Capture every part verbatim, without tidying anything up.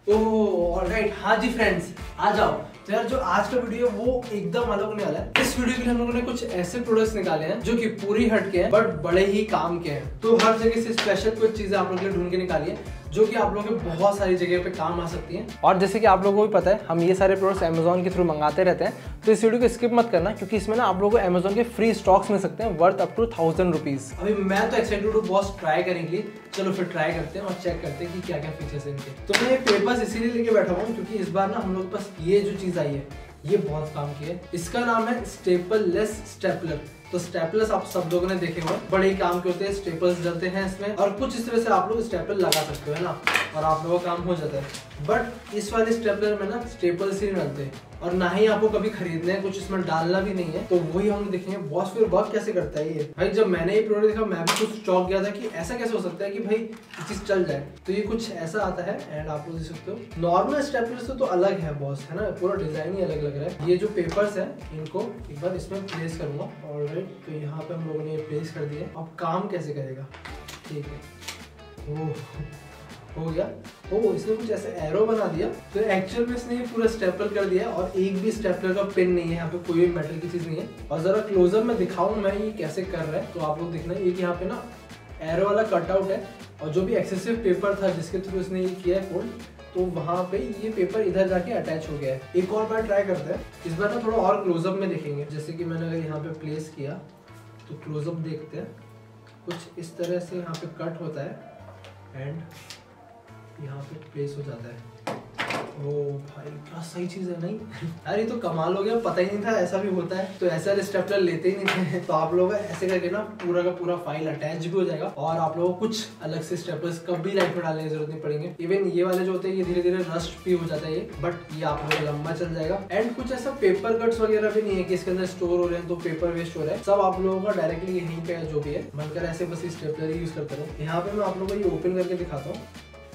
ओह alright, हाँ जी friends आ जाओ। तो यार जो आज का वीडियो है वो एकदम अलग होने वाला है। इस वीडियो के लिए हम लोगों ने कुछ ऐसे प्रोडक्ट्स निकाले हैं जो कि पूरी हट के हैं बट बड़े ही काम के हैं। तो हर जगह से स्पेशल कुछ चीजें आप लोगों के लिए ढूंढ के निकाली है जो कि आप लोगों के बहुत सारी जगह पे काम आ सकती हैं। और जैसे कि आप लोगों को भी पता है हम ये सारे प्रोडक्ट्स अमेजोन के थ्रू मंगाते रहते हैं, तो इस वीडियो को स्किप मत करना क्योंकि इसमें ना आप लोगों को अमेजोन के फ्री स्टॉक्स मिल सकते हैं worth up to thousand rupees. अभी मैं तो एक्साइटेड हूँ बॉस ट्राई करने के लिए। चलो फिर ट्राई करते हैं और चेक करते हैं कि क्या क्या फीचर्स है इनके। तो मैं ये पेपर्स इसीलिए लेके बैठा हूँ क्योंकि इस बार ना हम लोग के पास ये जो चीज आई है ये बहुत काम की है। इसका नाम है स्टेपल लेस स्टेपलर। तो स्टेपलर्स आप सब लोगों ने देखे हुए बड़े ही काम के होते हैं, स्टेपल्स डलते हैं इसमें और कुछ इस तरह से आप लोग स्टेपलर लगा सकते हो है ना, और आप लोगों का काम हो जाता है। बट इस वाले स्टेपलर में ना स्टेपल्स ही नहीं डलते और ना ही आपको कभी खरीदने हैं, कुछ इसमें डालना भी नहीं है। तो वही हम देखेंगे बॉस फिर वर्क कैसे करता है ये। भाई जब मैंने ये प्रोडक्ट देखा मैं भी कुछ चौंक गया था कि ऐसा कैसे हो सकता है कि भाई ये चीज चल जाए। तो ये कुछ ऐसा आता है एंड आप लोग देख सकते हो नॉर्मल स्टेपलर से तो अलग है बॉस, है ना, पूरा डिजाइन ही अलग लग रहा है। ये जो पेपर्स है इनको एक बार इसमें प्लेस करूंगा। ऑलराइट, तो यहाँ पे हम लोगों ने ये प्लेस कर दिया। अब काम कैसे करेगा, ठीक है, ओह हो गया। ओ इसने कुछ ऐसे एरो बना दिया। तो एक्चुअल में इसने ये पूरा स्टेपल कर दिया और एक भी स्टेपलर का पिन नहीं है, यहाँ पे कोई भी मेटल की चीज नहीं है। और जरा क्लोजअप में दिखाऊं मैं ये कैसे कर रहा है तो आप लोग देखना। एक यहाँ पे ना एरो वाला कटआउट है और जो भी एक्सेसिव पेपर था जिसके थ्रू इसने ये किया है फोल्ड, तो वहां पे ये पेपर इधर जाके अटैच हो गया है। एक और बार ट्राई करते हैं, इस बार ना थोड़ा और क्लोजअप में देखेंगे। जैसे कि मैंने अगर यहाँ पे प्लेस किया तो क्लोजअप देखते हैं, कुछ इस तरह से यहाँ पे कट होता है एंड यहाँ पे प्लेस हो जाता है। ओ भाई क्या सही चीज है नहीं यार, ये तो कमाल हो गया, पता ही नहीं था ऐसा भी होता है। तो ऐसा स्टेपलर लेते ही नहीं थे। तो आप लोग ऐसे करके ना पूरा का पूरा फाइल अटैच भी हो जाएगा और आप लोगों को कुछ अलग से स्टेपलर्स कभी लाइफ में डालने की जरूरत नहीं पड़ेंगे। इवन ये वाले जो होते हैं ये धीरे धीरे रस्ट भी हो जाता है ये, बट ये आप लोगों को लंबा चल जाएगा। एंड कुछ ऐसा पेपर कट्स वगैरह भी नहीं है कि इसके अंदर स्टोर हो रहे हैं तो पेपर वेस्ट हो रहा है। सब आप लोगों का डायरेक्टली यहीं पे जो भी है मन कर ऐसे बस स्टेपलर ही यूज करते रहो। यहाँ पे मैं आप लोगों को ये ओपन करके दिखाता हूँ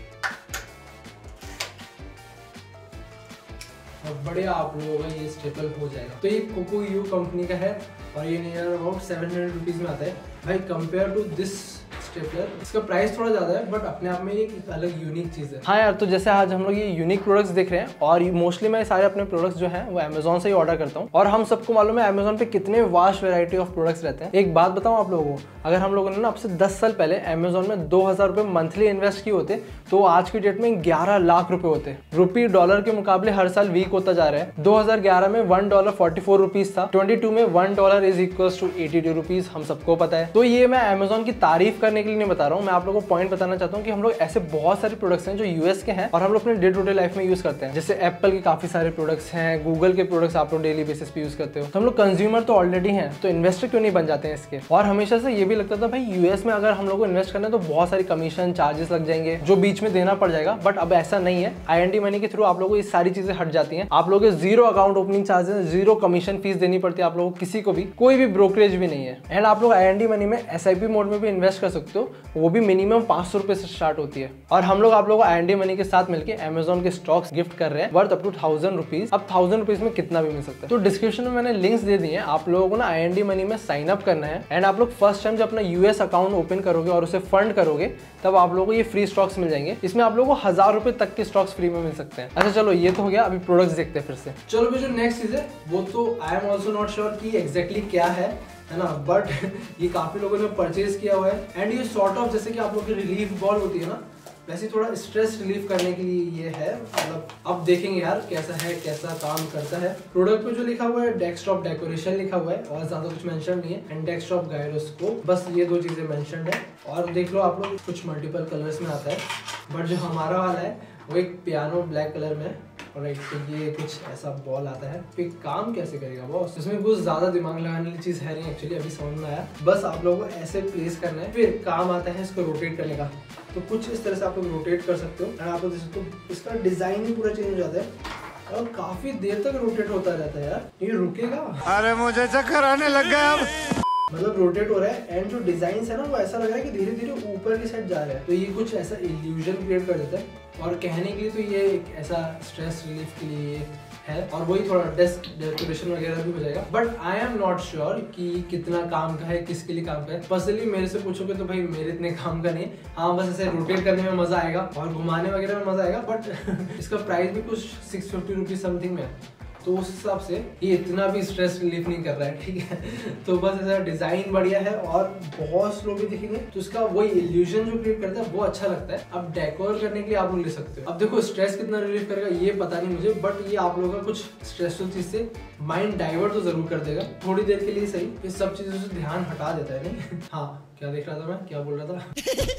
और बढ़िया आप लोगों का ये स्टेपल हो जाएगा। तो ये कोकोयू कंपनी का है और ये near about seven hundred rupees में आता है। भाई कंपेयर टू दिस स्टेपलर इसका प्राइस थोड़ा ज्यादा है बट अपने आप में ये एक अलग यूनिक चीज है। हाँ यार, तो जैसे आज हम लोग ये यूनिक प्रोडक्ट्स देख रहे हैं और मोस्टली मैं सारे अपने प्रोडक्ट्स जो हैं वो अमेजोन से ही ऑर्डर करता हूँ और हम सबको मालूम है अमेजोन पे कितने वास्ट वैरायटी ऑफ प्रोडक्ट्स रहते हैं। एक बात बताऊँ आप लोगों को, अगर हम लोगों ने ना अब से दस साल पहले अमेजोन में दो हजार रुपए मंथली इन्वेस्ट किए होते तो आज की डेट में ग्यारह लाख रुपए होते। रुपी डॉलर के मुकाबले हर साल वीक होता जा रहा है। दो हजार ग्यारह में one dollar forty four rupees था, ट्वेंटी टू में one dollar is equal to eighty two rupees, हम सबको पता है। तो ये मैं अमेजोन की तारीफ करने के लिए नहीं बता रहा हूँ, मैं आप लोगों को पॉइंट बताना चाहता हूँ कि हम लोग ऐसे बहुत सारे प्रोडक्ट्स हैं जो यूएस के हैं और हम लोग अपने डे टू डे लाइफ में यूज करते हैं। जैसे एप्पल के काफी सारे प्रोडक्ट्स हैं, गूगल के प्रोडक्ट्स आप लोग डेली बेसिस पे यूज करते हो। तो हम लोग कंज्यूमर तो ऑलरेडी हैं, तो इन्वेस्टर क्यों नहीं बन जाते हैं इसके। और हमेशा से ये भी लगता था भाई यूएस में अगर हम लोग को इन्वेस्ट करना है तो बहुत सारी कमीशन चार्जेस लग जाएंगे जो बीच में देना पड़ जाएगा, बट अब ऐसा नहीं है। आई एन डी मनी के थ्रू आप लोगों को ये सारी चीजें हट जाती हैं। आप लोगों के zero account opening charges, zero commission fees देनी पड़ती है आप लोगों को, किसी को भी कोई भी ब्रोकरेज भी नहीं है। एंड आप लोग आई एन डी मनी में एस आई पी मोड में भी इन्वेस्ट कर सकते हो, वो भी मिनिमम पांच सौ रुपए से स्टार्ट होती है। और हम लोग आप लोगों को आई एन डी मनी के साथ मिलकर अमेजोन के स्टॉक्स गिफ्ट कर रहे हैं worth up to thousand rupees. अब थाउजेंड रुपीज में कितना भी मिल सकता है। तो डिस्क्रिप्शन में मैंने लिंक्स दे दिए हैं, आप लोगों को ना आई एन डी मनी में साइन अप करना है एंड आप लोग फर्स्ट टाइम जब अपना यूएस अकाउंट ओपन करोगे और उसे फंड करोगे तब आप लोगों को ये फ्री स्टॉक्स मिल जाएंगे। इसमें आप लोगों को हजार रुपए तक के स्टॉक्स फ्री में मिल सकते हैं। अच्छा चलो ये तो हो गया, अभी प्रोडक्ट्स देखते हैं फिर से। चलो भी जो नेक्स्ट चीज है वो तो I am also not sure कि एग्जैक्टली क्या है है ना, बट ये काफी लोगों ने परचेज किया हुआ है। एंड ये सॉर्ट ऑफ जैसे कि आप लोगों की रिलीफ बॉल होती है ना, वैसे थोड़ा स्ट्रेस रिलीफ करने के लिए ये है। मतलब अब देखेंगे यार कैसा है, कैसा काम करता है। प्रोडक्ट पे जो लिखा हुआ है डेस्कटॉप डेकोरेशन लिखा हुआ है और ज्यादा कुछ मेंशन नहीं है। एंड डेस्कटॉप गायरोस्कोप, बस ये दो चीजें मेंशन है। और देख लो आप लोग कुछ मल्टीपल कलर्स में आता है, बट जो हमारा वाला है वो एक पियानो ब्लैक कलर में है। और एक तो ये कुछ ऐसा बॉल आता है। फिर काम कैसे करेगा बॉस, इसमें कुछ ज्यादा दिमाग लगाने वाली चीज है नहीं एक्चुअली, अभी समझ में आया। बस आप लोगों को ऐसे प्लेस करना है, फिर काम आता है इसको रोटेट करने का। तो कुछ इस तरह से आप लोग रोटेट कर सकते हो एंड आप लोग देख सकते हो इसका डिजाइन ही पूरा चेंज हो जाता है और काफी देर तक रोटेट होता रहता है यार। ये रुकेगा, अरे मुझे चक्कर आने लग गया अब। मतलब रोटेट हो रहा है एंड जो डिजाइन है ना वो ऐसा लग रहा है कि धीरे धीरे ऊपर की साइड जा रहा है। तो ये कुछ ऐसा इल्यूजन क्रिएट कर देता है और कहने के लिए तो ये एक ऐसा स्ट्रेस रिलीफ के लिए है और वही थोड़ा डेस्क डेकोरेशन वगैरह भी हो जाएगा। But I am not sure कि कितना काम का है, किसके लिए काम का है। पर्सनली मेरे से पूछोगे तो भाई मेरे इतने काम का नहीं। हाँ बस ऐसे रोटेट करने में मजा आएगा और घुमाने वगैरह में मजा आएगा। बट इसका प्राइस भी कुछ सिक्स फिफ्टी रुपीज समथिंग में है, तो उस हिसाब से ये इतना भी स्ट्रेस रिलीफ नहीं कर रहा है, ठीक है। तो बस ऐसा डिजाइन बढ़िया है और बहुत स्लो भी दिखेंगे तो इसका वही इल्यूजन जो क्रिएट करता है वो अच्छा लगता है। अब डेकोर करने के लिए आप लोग ले सकते हो। अब देखो स्ट्रेस कितना रिलीफ करेगा ये पता नहीं मुझे, बट ये आप लोगों का कुछ स्ट्रेसफुल चीज से माइंड डाइवर्ट तो जरूर कर देगा थोड़ी देर के लिए, सही। ये सब चीजों से ध्यान हटा देता है, नहीं? हाँ क्या देख रहा था मैं, क्या बोल रहा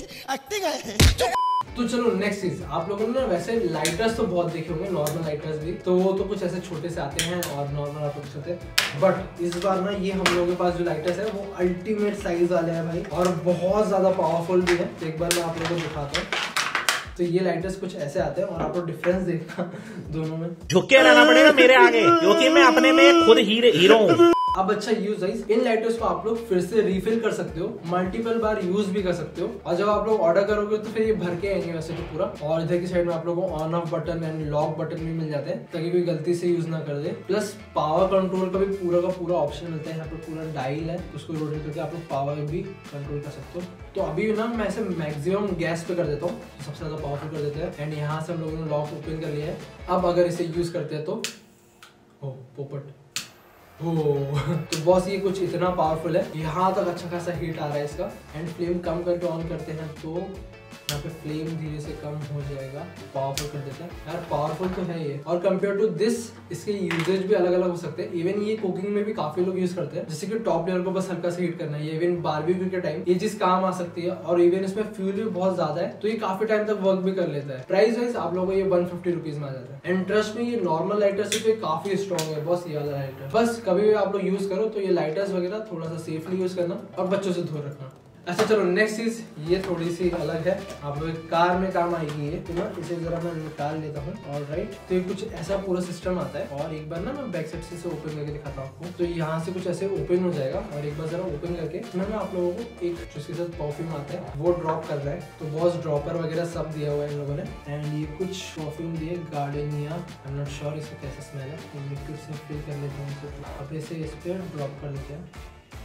था? तो चलो नेक्स्ट चीज, आप लोगों ने वैसे लाइटर्स तो बहुत देखे होंगे, नॉर्मल लाइटर्स भी, तो वो तो कुछ ऐसे छोटे से आते हैं और नॉर्मल आप लोग होते हैं। बट इस बार ना ये हम लोगों के पास जो लाइटर्स है वो अल्टीमेट साइज वाले हैं भाई, और बहुत ज्यादा पावरफुल भी है। तो एक बार मैं आप लोगों को दिखाता हूँ। तो ये लाइटर्स कुछ ऐसे आते हैं और आप लोग डिफरेंस देखना दोनों में। झुक के रहना पड़ेगा मेरे आगे क्योंकि मैं अपने में खुद हीरो हूँ। अब अच्छा यूज है, इन लाइटर्स को आप लोग फिर से रिफिल कर सकते हो, मल्टीपल बार यूज भी कर सकते हो। और जब आप लोग ऑर्डर करोगे तो फिर ये भर के आएंगे वैसे तो पूरा। और इधर की साइड में आप लोगों को on off button and lock button भी मिल जाते हैं ताकि कोई गलती से यूज ना कर दे। प्लस पावर कंट्रोल का भी पूरा का पूरा ऑप्शन मिलता है। यहाँ पे पूरा डायल है, उसको रोटेट करके आप लोग पावर भी कंट्रोल कर सकते हो। तो अभी ना मैं ऐसे मैक्सिमम गैस पे कर देता हूँ, सबसे ज्यादा पावरफुल कर देते हैं। एंड यहाँ से हम लोगों ने लॉक ओपन कर लिया है। अब अगर इसे यूज करते हैं तो ओ पोपट ओ तो बॉस ये कुछ इतना पावरफुल है, यहाँ तक अच्छा खासा हीट आ रहा है इसका। एंड फ्लेम कम करके ऑन करते हैं तो यहाँ पे फ्लेम धीरे से कम हो जाएगा, पावरफुल कर देता है। यार पावरफुल तो है ये। और कंपेयर टू दिस इसके यूजेज भी अलग अलग हो सकते हैं। इवन ये कुकिंग में भी काफी लोग यूज करते हैं, जैसे कि टॉप लेयर को बस हल्का से हीट करना है। इवन बारबेक्यू के टाइम ये चीज काम आ सकती है। और इवन इसमें फ्यूल भी बहुत ज्यादा है तो ये काफी टाइम तक वर्क भी कर लेता है। प्राइस वाइज आप लोगों को ये वन फिफ्टी रुपीज में आ जाता है। एंड ट्रस्ट में ये नॉर्मल लाइटर से तो काफी स्ट्रॉन्ग है बस ये वाला लाइटर। बस कभी भी आप लोग यूज करो तो ये लाइटर्स वगैरह थोड़ा सा सेफली यूज करना और बच्चों से दूर रखना। अच्छा चलो नेक्स्ट चीज, ये थोड़ी सी अलग है, आप लोग कार में काम आएगी ये। तो ना इसे जरा मैं निकाल लेता हूँ। और राइट, तो ये कुछ ऐसा पूरा सिस्टम आता है। और एक बार ना मैं बैक साइड से इसे ओपन करके दिखाता हूँ आपको। तो यहाँ से कुछ ऐसे ओपन हो जाएगा और एक बार जरा ओपन करके मैं ना आप लोगों को एक जिसके साथ परफ्यूम आता है वो ड्रॉप कर रहा है। तो बॉस ड्रॉपर वगैरह सब दिया हुआ है इन लोगों ने। एंड ये कुछ परफ्यूम दिए gardenia, I am not sure इसका कैसा स्मेल है। लिक्विड से फिल कर लेते हैं, अब इसे इस पर ड्रॉप कर देते हैं।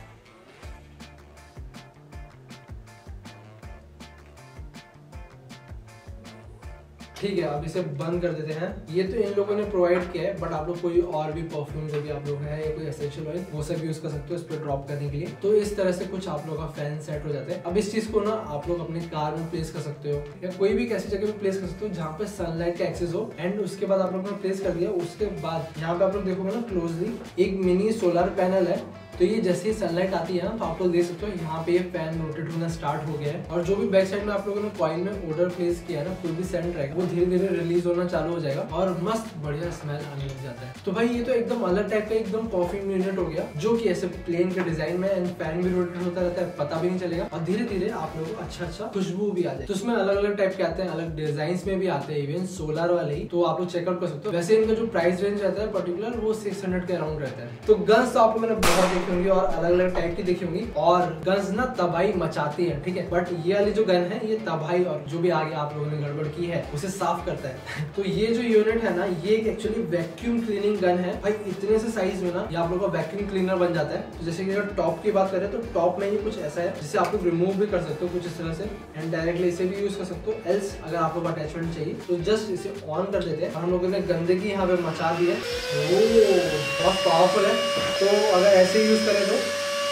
ठीक है, अब इसे बंद कर देते हैं। ये तो इन लोगों ने प्रोवाइड किया है, बट आप लोग कोई और भी परफ्यूम जो भी आप लोग है या कोई एसेंशियल ऑयल वो सब यूज कर सकते हो इस पर ड्रॉप करने के लिए। तो इस तरह से कुछ आप लोग का फैन सेट हो जाता है। अब इस चीज को ना आप लोग अपने कार में प्लेस कर सकते हो या कोई भी ऐसी जगह पे प्लेस कर सकते हो जहाँ पे सनलाइट का एक्सेस हो। एंड उसके बाद आप लोग ने प्लेस कर दिया, उसके बाद यहाँ पे आप लोग देखोगे ना क्लोजली एक मिनी सोलर पैनल है। तो ये जैसे ही सनलाइट आती है ना तो आप लोग देख सकते हो यहाँ पे ये फैन रोटेट होना स्टार्ट हो गया है। और जो भी बैक साइड में आप लोगों ने कॉइल में ऑर्डर प्लेस किया है ना, कोई भी सेंट रहेगा वो धीरे धीरे रिलीज होना चालू हो जाएगा और मस्त बढ़िया स्मेल आने लग जाता है। तो भाई ये तो एकदम अलग टाइप का एकदम परफ्यूम यूनिट हो गया, जो कि ऐसे प्लेन के डिजाइन में एंड फैन भी रोटेट होता रहता है, पता भी नहीं चलेगा। और धीरे धीरे आप लोगों को अच्छा अच्छा खुशबू भी आ जाए। तो उसमें अलग अलग टाइप के आते हैं, अलग डिजाइन में भी आते हैं, इवन सोलर वाले ही। तो आप लोग चेकआउट कर सकते हो। वैसे इनका जो प्राइस रेंज रहता है पर्टिकुलर वो सिक्स हंड्रेड के अराउंड रहता है। तो गन्स तो आप लोगों ने बहुत देखी होंगी और अलग अलग टाइप की देखी होंगी और गन्स ना तबाही मचाती है, ठीक है। बट ये वाली जो गन है ये तबाही और जो भी आगे आप लोगों ने गड़बड़ की है उसे साफ करता है। तो ये जो यूनिट है ना ये एक्चुअली वैक्यूम क्लीनिंग गन है भाई। इतने से साइज में ना ये आप लोगों का वैक्यूम क्लीनर बन जाता है। तो जैसे कि अगर टॉप की बात करें तो टॉप में ये कुछ ऐसा है जिसे आप लोग रिमूव भी कर सकते हो कुछ इस तरह से। एंड डायरेक्टली इसे भी यूज कर सकते हो। एल्स अगर आप लोग अटैचमेंट चाहिए तो जस्ट इसे ऑन कर देते हैं। हम लोगों ने गंदगी यहाँ पे मचा दी है, वो बहुत पावरफुल है। तो अगर ऐसे यूज करें तो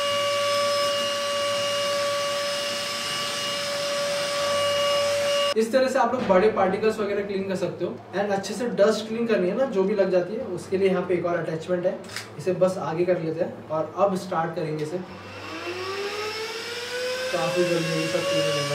इस तरह से आप लोग बड़े पार्टिकल्स वगैरह क्लीन कर सकते हो। एंड अच्छे से डस्ट क्लीन करनी है ना जो भी लग जाती है, उसके लिए यहाँ पे एक और अटैचमेंट है, इसे बस आगे कर लेते हैं और अब स्टार्ट करेंगे इसे। काफी जल्दी ये सब क्लीन होगा।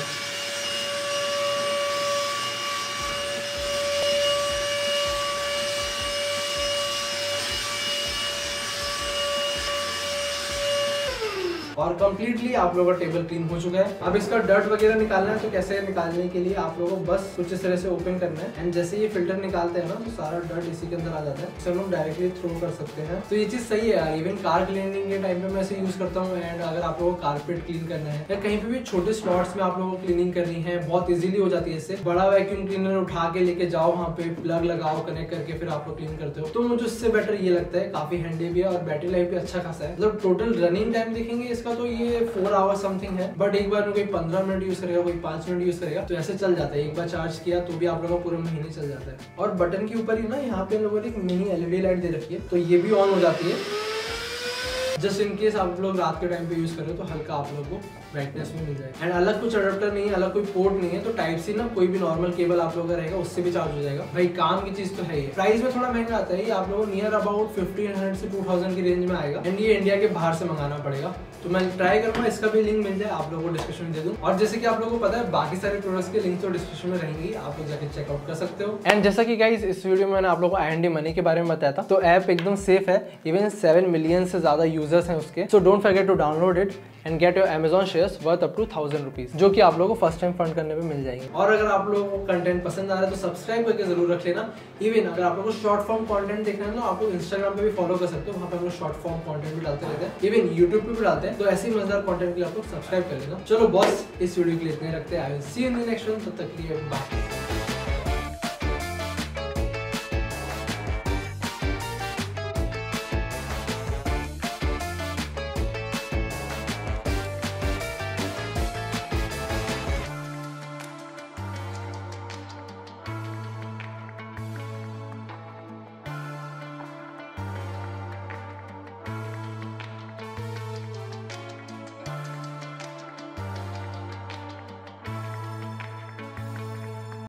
और कम्प्लीटली आप लोगों का टेबल क्लीन हो चुका है। अब इसका डर्ट वगैरह निकालना है, तो कैसे निकालने के लिए आप लोगों को बस कुछ इस तरह से ओपन करना है एंड जैसे ये फिल्टर निकालते हैं ना तो सारा डर्ट इसी के अंदर आ जाता है, इसे हम लोग डायरेक्टली थ्रो कर सकते हैं। तो ये चीज सही है यार, इवन कार क्लीनिंग के टाइम पे मैं इसे यूज करता हूँ। एंड अगर आप लोगों को कारपेट क्लीन करना है या कहीं पे भी छोटे स्लॉट्स में आप लोगों को क्लीनिंग करनी है, बहुत इजीली हो जाती है इससे। बड़ा वैक्यूम क्लीनर उठा के लेके जाओ, वहाँ पे प्लग लगाओ, कनेक्ट करके फिर आप लोग क्लीन करते हो। तो मुझे उससे बेटर ये लगता है, काफी हैंडी भी है और बैटरी लाइफ भी अच्छा खासा है। मतलब टोटल रनिंग टाइम देखेंगे इसका तो ये फोर आवर समथिंग है, बट एक बार में कोई पंद्रह मिनट यूज करेगा, कोई पांच मिनट यूज करेगा तो ऐसे चल जाता है। एक बार चार्ज किया तो भी आप लोगों का पूरे महीने चल जाता है। और बटन के ऊपर ही ना यहाँ पे लोगों ने एक मिनी एलईडी लाइट दे रखी है, तो ये भी ऑन हो जाती है। जस्ट इन केस आप लोग रात के टाइम पे यूज कर रहे हो तो हल्का आप लोग को ब्राइटनेस में मिल जाएगा। एंड अलग कुछ अडेप्टर नहीं है, अलग कोई पोर्ट नहीं है, तो टाइप सी ना कोई भी नॉर्मल केबल आप लोगों का रहेगा उससे भी चार्ज हो जाएगा। भाई काम की चीज तो है ही। प्राइस में थोड़ा महंगा आता है, ये आप लोगों को नियर अबाउट फिफ्टीन हंड्रेड से टू थाउजेंड की रेंज में आएगा। एंड ये इंडिया के बाहर से मंगाना पड़ेगा, तो मैं ट्राई करूंगा इसका भी लिंक मिल जाए आप लोगों को डिस्क्रिप्शन में दे दूं। और जैसे कि आप लोगों को पता है बाकी सारे प्रोडक्ट्स के लिंक तो डिस्क्रिप्शन में रहेंगी, आप लोग जाके चेकआउट कर सकते हो। एंड जैसा कि गाइस इस वीडियो में मैंने आप लोगों को आई एन डी मनी के बारे में बताया था, तो ऐप एकदम सेफ है। इवन सेवन मिलियन से ज्यादा यूजर्स हैं उसके, so don't forget to download it and get your Amazon shares worth up to thousand rupees, जो कि आप लोगों को फर्स्ट टाइम फंड करने में मिल जाएंगे। और अगर आप लोगों को कंटेंट पसंद आ रहा है तो सब्सक्राइब करके जरूर रख लेना। इवन अगर आप लोगों को शॉर्ट फॉर्म कंटेंट देखना है तो आप लोग इंस्टाग्राम पे भी फॉलो कर सकते हो, वहाँ पे हम लोग शॉर्ट फॉर्म कंटेंट भी डालते रहते हैं। इवन यूट्यूब पे भी डालते हैं, तो ऐसे ही मजेदार कंटेंट के लिए आप लोग सब्सक्राइब कर लेना। चलो बॉस, इस वीडियो के लिए इतने रखते हैं। I will see you in the next one, तब तक के लिए बाय।